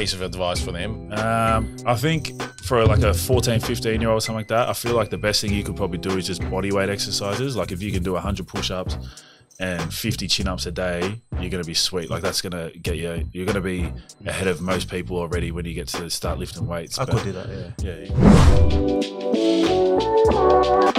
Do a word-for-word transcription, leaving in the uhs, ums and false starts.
piece of advice for them? Um, I think for like a fourteen, fifteen year old or something like that, I feel like the best thing you could probably do is just body weight exercises. Like if you can do one hundred push-ups and fifty chin-ups a day, you're going to be sweet. Like that's going to get you, you're going to be ahead of most people already when you get to start lifting weights. I but, could do that, yeah. Yeah.